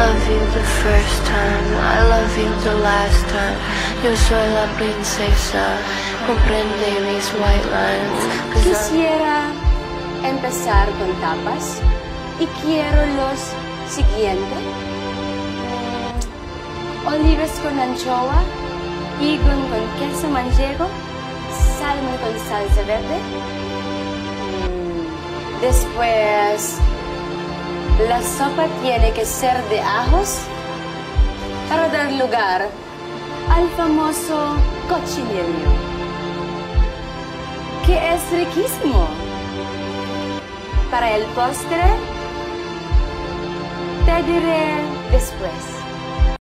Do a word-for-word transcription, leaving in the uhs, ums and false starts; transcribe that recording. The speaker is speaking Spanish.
love you the first time, I love you the last time. Yo soy la princesa, comprende mis white lines. Quisiera empezar con tapas y quiero los siguientes. Olives con anchoa, higón con queso manchego, salmón con salsa verde. Después, la sopa tiene que ser de ajos para dar lugar al famoso cochinillo, que es riquísimo. Para el postre, te diré después.